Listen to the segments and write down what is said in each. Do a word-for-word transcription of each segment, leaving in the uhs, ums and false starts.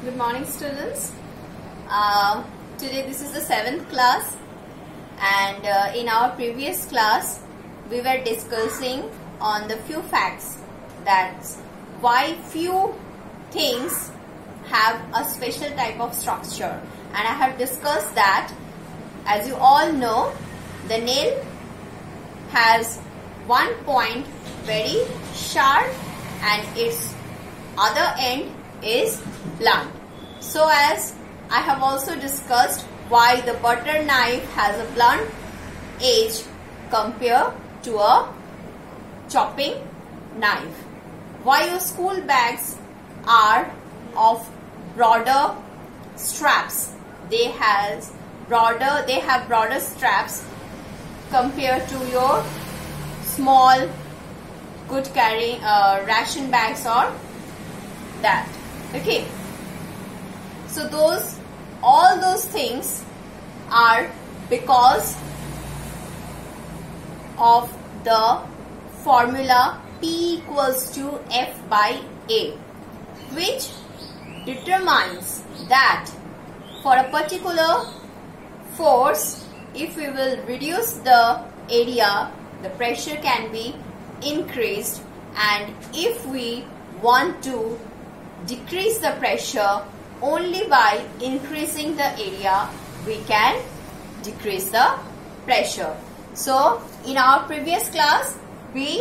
Good morning, students. Uh, today this is the seventh class, and uh, in our previous class we were discussing on the few facts, that's why few things have a special type of structure. And I have discussed that, as you all know, the nail has one point very sharp and its other end is blunt. So as I have also discussed why the butter knife has a blunt edge compared to a chopping knife. Why your school bags are of broader straps. They has broader they have broader straps compared to your small good carrying uh, ration bags or that. Okay. So those all those things are because of the formula P equals to F by A, which determines that for a particular force, if we will reduce the area, the pressure can be increased, and if we want to decrease the pressure, only by increasing the area we can decrease the pressure. So in our previous class we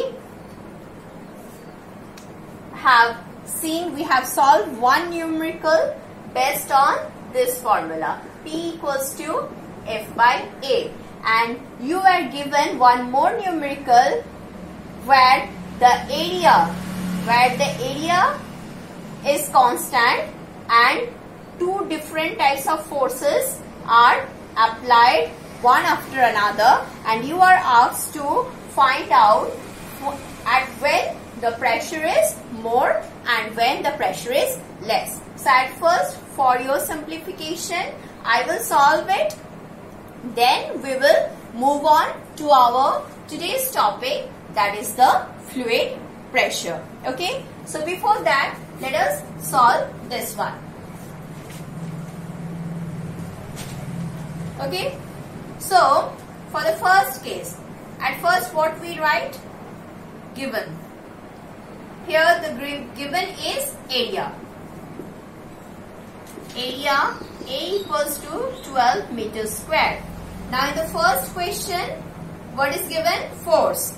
have seen, we have solved one numerical based on this formula P equals to F by A, and you were given one more numerical where the area where the area is constant and two different types of forces are applied one after another, and you are asked to find out at when the pressure is more and when the pressure is less. So at first, for your simplification, I will solve it, then we will move on to our today's topic, that is the fluid pressure. Okay, so before that, let us solve this one. Okay, so for the first case, at first what we write? Given. Here the given is area. Area A equals to twelve meters square. Now in the first question, what is given? Force.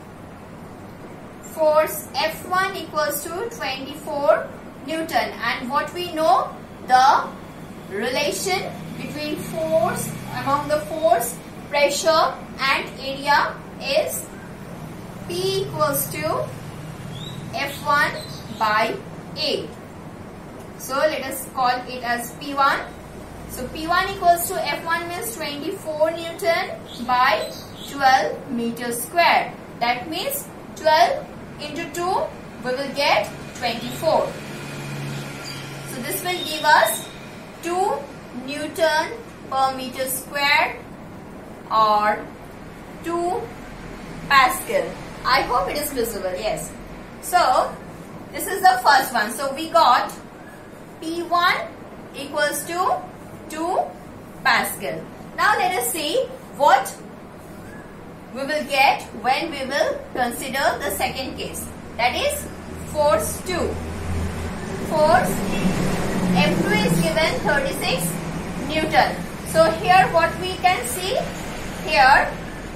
Force F one equals to twenty-four Newton, and what we know, the relation between force among the force, pressure and area is P equals to F one by A. So let us call it as P one. So P one equals to F one means twenty-four Newton by twelve meters square. That means twelve into two, we will get twenty-four. So this will give us two Newton per meter square or two Pascal. I hope it is visible. Yes. So this is the first one. So we got P one equals to two Pascal. Now let us see what we will get when we will consider the second case, that is force two. Force F two is given thirty-six Newton. So here what we can see, here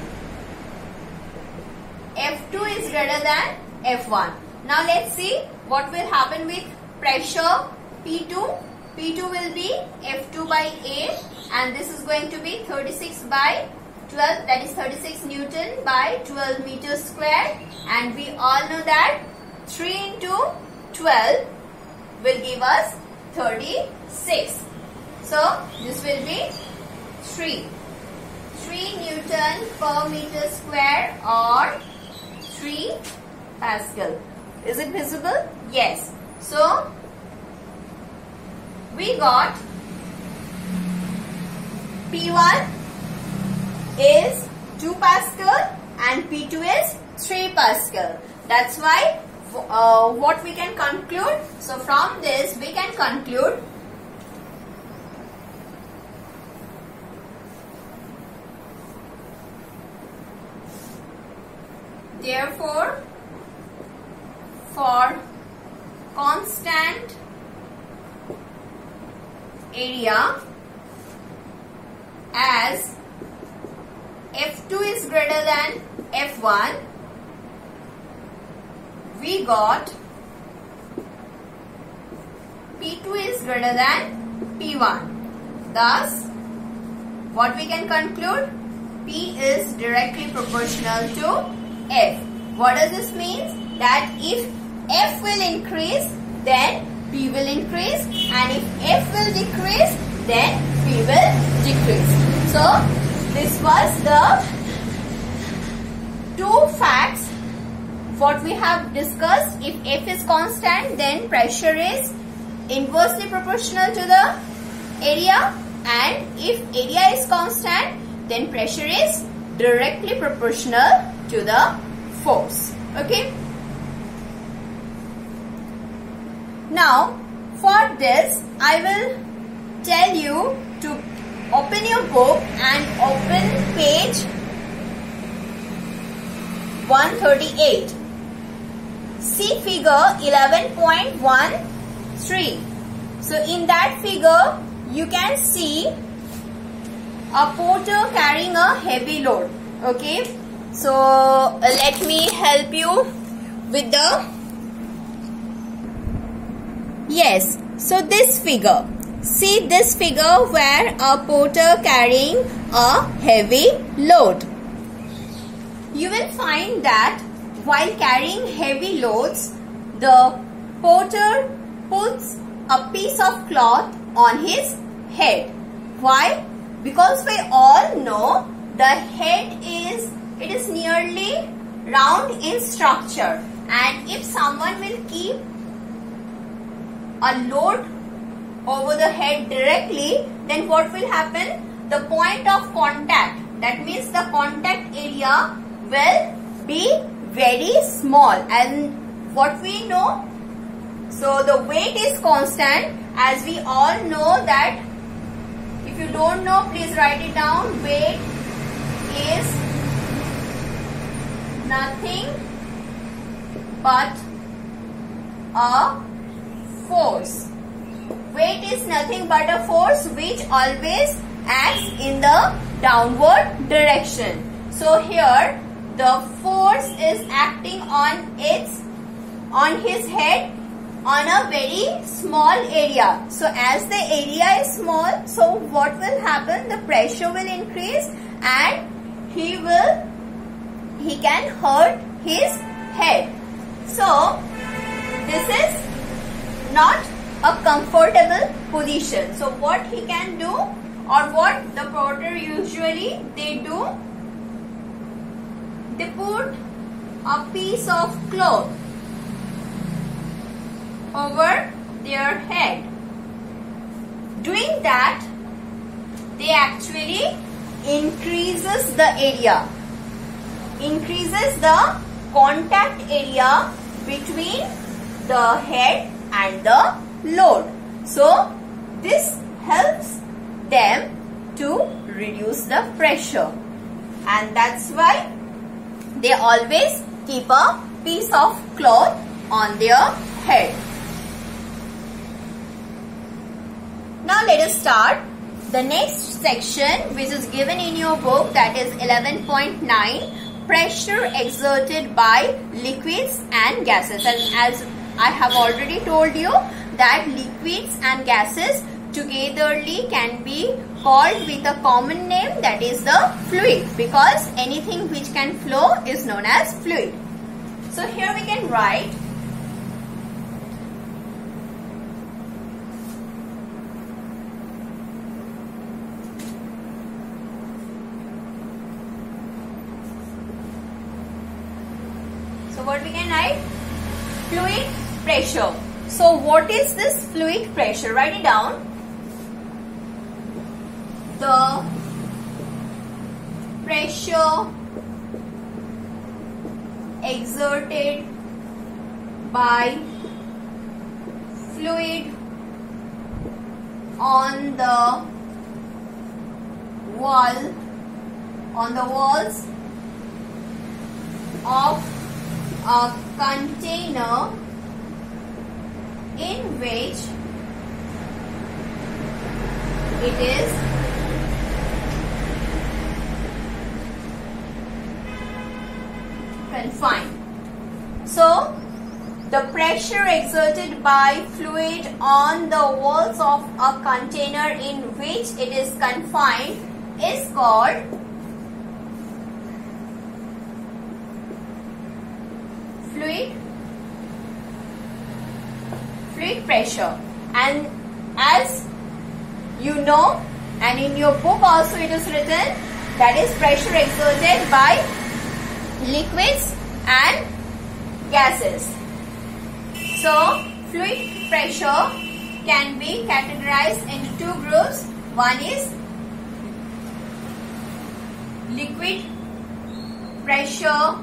F two is greater than F one. Now let's see what will happen with pressure P two. P two will be F two by A, and this is going to be thirty-six by twelve, that is thirty-six Newton by twelve meters square, and we all know that three into twelve will give us thirty-six. So this will be three. three Newton per meter square or three Pascal. Is it visible? Yes. So we got P one is two Pascal and P two is three Pascal. That's why uh, what we can conclude, so from this we can conclude Therefore, for constant area, as F two is greater than F one, we got P two is greater than P one. Thus, what we can conclude? P is directly proportional to F. What does this mean? That if F will increase, then P will increase, and if F will decrease, then P will decrease. So, this was the two facts what we have discussed. If F is constant, then pressure is inversely proportional to the area, and if area is constant, then pressure is directly proportional to the force. Okay. Now, for this, I will tell you to open your book and open page one thirty-eight. See figure eleven point one three. So, in that figure, you can see a porter carrying a heavy load. Okay. So, uh, let me help you with the... Yes. So, this figure. See this figure where a porter carrying a heavy load. You will find that while carrying heavy loads, the porter puts a piece of cloth on his head. Why? Because we all know the head is, it is nearly round in structure, and if someone will keep a load over the head directly, then what will happen? The point of contact, that means the contact area, will be very small. And what we know, so the weight is constant, as we all know that. If you don't know, please write it down. Weight is nothing but a force. Weight is nothing but a force which always acts in the downward direction. So here the force is acting on its on his head on a very small area. So as the area is small, so what will happen? The pressure will increase and he will he can hurt his head. So this is not a comfortable position. So what he can do, or what the porter usually they do, they put a piece of cloth over their head. Doing that, they actually increases the area, increases the contact area between the head and the load. So this helps them to reduce the pressure, and that's why they always keep a piece of cloth on their head. Now let us start the next section, which is given in your book, that is eleven point nine, pressure exerted by liquids and gases. And as I have already told you that liquids and gases togetherly can be called with a common name, that is the fluid, because anything which can flow is known as fluid. So here we can write So what we can write? Fluid pressure. So what is this fluid pressure? Write it down. The pressure exerted by fluid on the wall, on the walls of a container in which it is confined. So, the pressure exerted by fluid on the walls of a container in which it is confined is called fluid fluid pressure. And as you know, and in your book also it is written, that is pressure exerted by liquids and gases. So, fluid pressure can be categorized into two groups. One is liquid pressure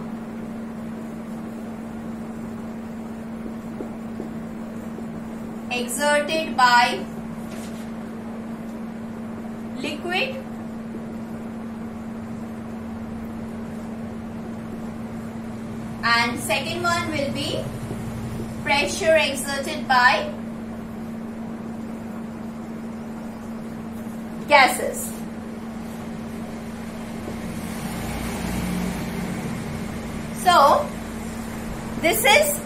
exerted by liquid and second one will be pressure exerted by gases. So, this is,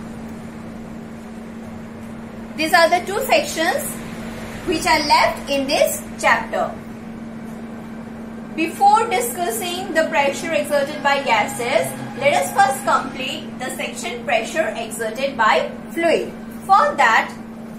these are the two sections which are left in this chapter. Before discussing the pressure exerted by gases, let us first complete the section pressure exerted by fluid. For that,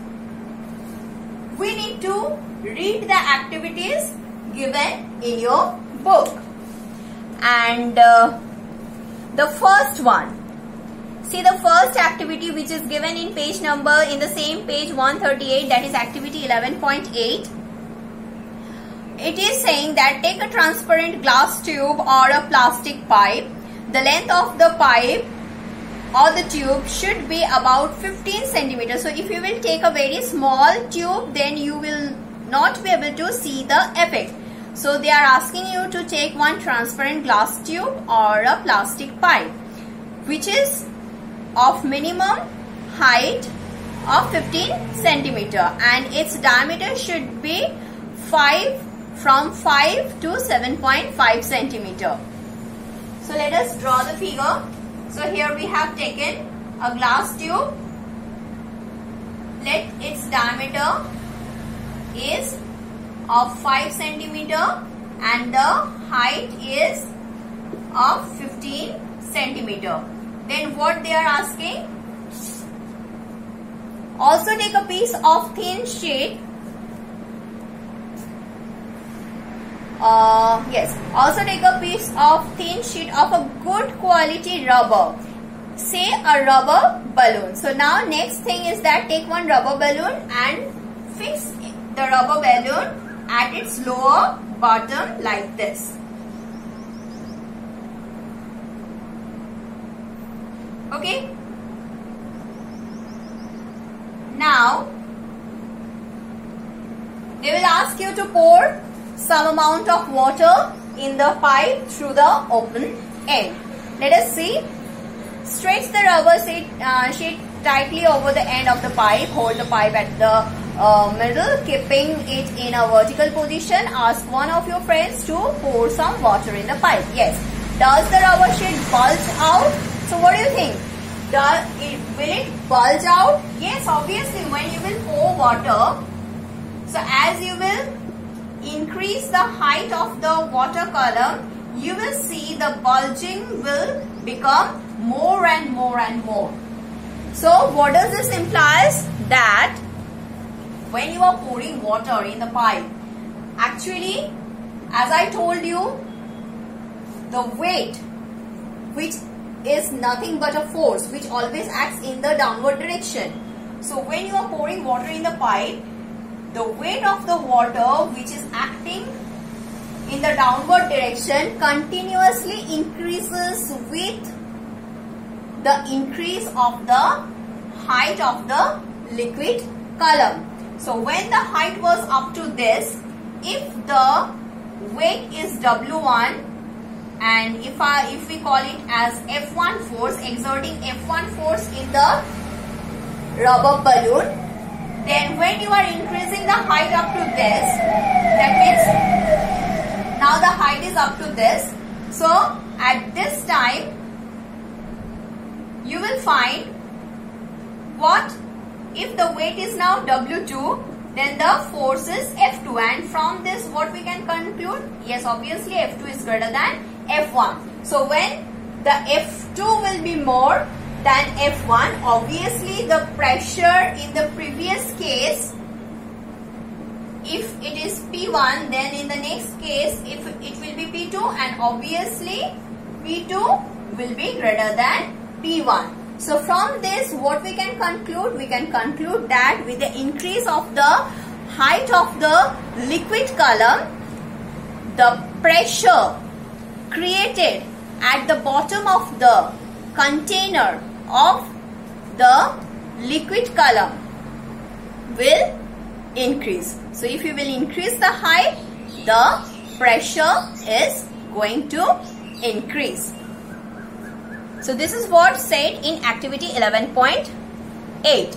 we need to read the activities given in your book. And uh, the first one, see the first activity which is given in page number, in the same page one thirty-eight, that is activity eleven point eight. It is saying that take a transparent glass tube or a plastic pipe. The length of the pipe or the tube should be about fifteen centimeters. So if you will take a very small tube, then you will not be able to see the effect. So they are asking you to take one transparent glass tube or a plastic pipe which is of minimum height of fifteen centimeter and its diameter should be five from five to seven point five centimeter. So let us draw the figure. So here we have taken a glass tube. Let its diameter is of five centimeter and the height is of fifteen centimeter. Then what they are asking? Also take a piece of thin sheet. Uh, yes, also take a piece of thin sheet of a good quality rubber. Say a rubber balloon. So now next thing is that take one rubber balloon and fix the rubber balloon at its lower bottom like this. Okay. Now they will ask you to pour some amount of water in the pipe through the open end. Let us see. Stretch the rubber sheet, uh, sheet tightly over the end of the pipe. Hold the pipe at the uh, middle, keeping it in a vertical position. Ask one of your friends to pour some water in the pipe. Yes. Does the rubber sheet bulge out? So what do you think? Does it, will it bulge out? Yes, obviously when you will pour water. So as you will increase the height of the water column, you will see the bulging will become more and more and more. So what does this implies? That when you are pouring water in the pipe, actually as I told you, the weight, which is nothing but a force which always acts in the downward direction. So when you are pouring water in the pipe, the weight of the water which is acting in the downward direction continuously increases with the increase of the height of the liquid column. So when the height was up to this, if the weight is W one and if I if we call it as F one force, exerting F one force in the rubber balloon, then when you are increasing the height up to this, that means now the height is up to this. So at this time you will find what if the weight is now W two, then the force is F two, and from this what we can conclude? Yes, obviously F two is greater than F one. So when the F two will be more than F one, obviously the pressure in the previous case, if it is P one, then in the next case if it will be P two, and obviously P two will be greater than P one. So from this what we can conclude? We can conclude that with the increase of the height of the liquid column, the pressure created at the bottom of the container of the liquid column will increase. So if you will increase the height, the pressure is going to increase. So this is what said in activity eleven point eight.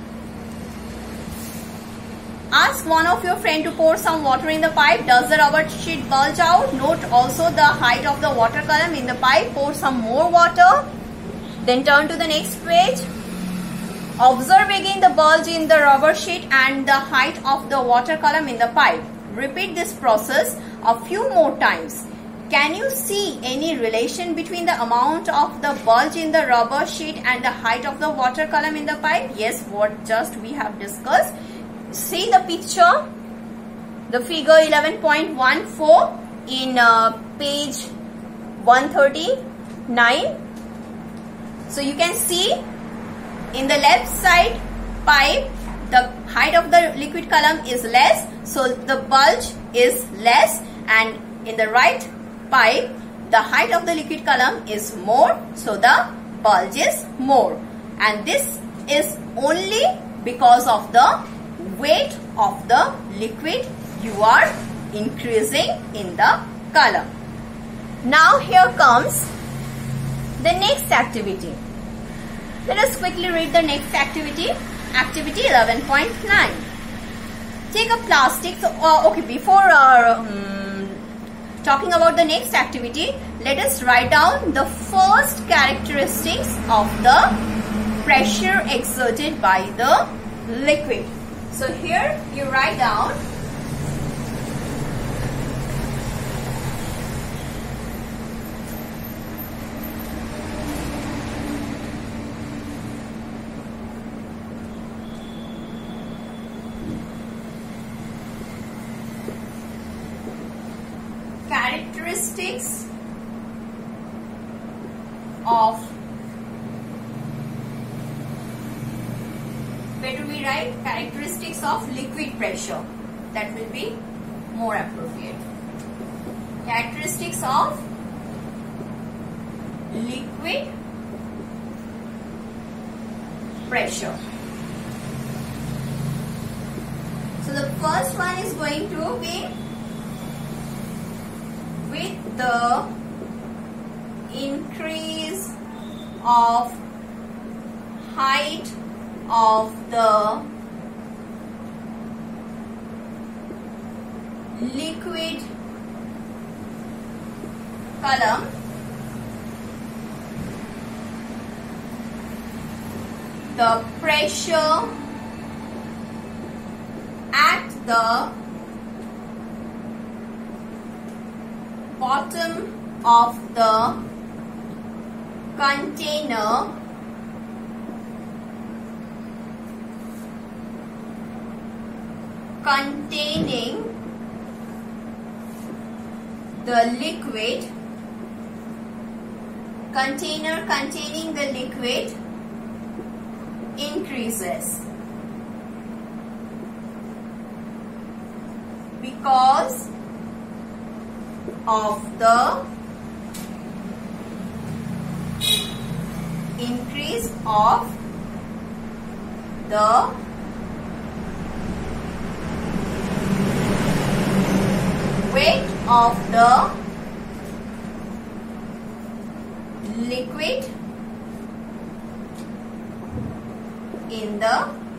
Ask one of your friend to pour some water in the pipe. Does the rubber sheet bulge out? Note also the height of the water column in the pipe. Pour some more water. Then turn to the next page. Observe again the bulge in the rubber sheet and the height of the water column in the pipe. Repeat this process a few more times. Can you see any relation between the amount of the bulge in the rubber sheet and the height of the water column in the pipe? Yes, what just we have discussed. See the picture, the figure eleven point one four in uh, page one thirty-nine. So you can see in the left side pipe, the height of the liquid column is less, so the bulge is less, and in the right pipe, the height of the liquid column is more, so the bulge is more. And this is only because of the weight of the liquid you are increasing in the column. Now here comes the next activity. Let us quickly read the next activity. Activity eleven point nine. Take a plastic. So, uh, okay, before uh, um, talking about the next activity, let us write down the first characteristics of the pressure exerted by the liquid. So here you write down characteristics of, where do we write? Characteristics of liquid pressure. That will be more appropriate. Characteristics of liquid pressure. So the first one is going to be with the increase of height of the liquid column, the pressure at the bottom of the container containing the liquid, container containing the liquid increases because of the increase of the weight of the liquid in the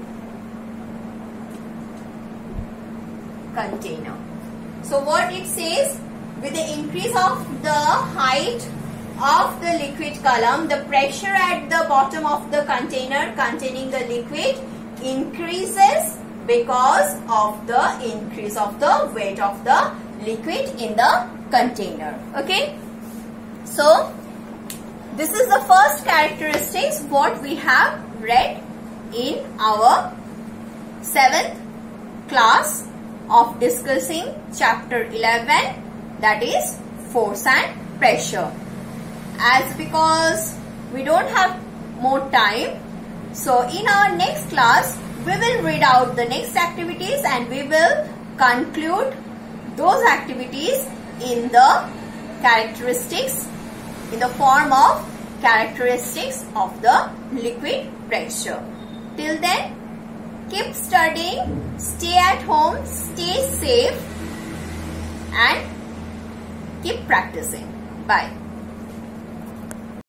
container. So what it says, with the increase of the height of the liquid column, the pressure at the bottom of the container containing the liquid increases because of the increase of the weight of the liquid in the container. Okay. So this is the first characteristics what we have read in our seventh class of discussing chapter eleven, that is force and pressure. As because we don't have more time, so in our next class we will read out the next activities and we will conclude those activities in the characteristics, in the form of characteristics of the liquid pressure. Till then, keep studying, stay at home, stay safe and keep practicing. Bye.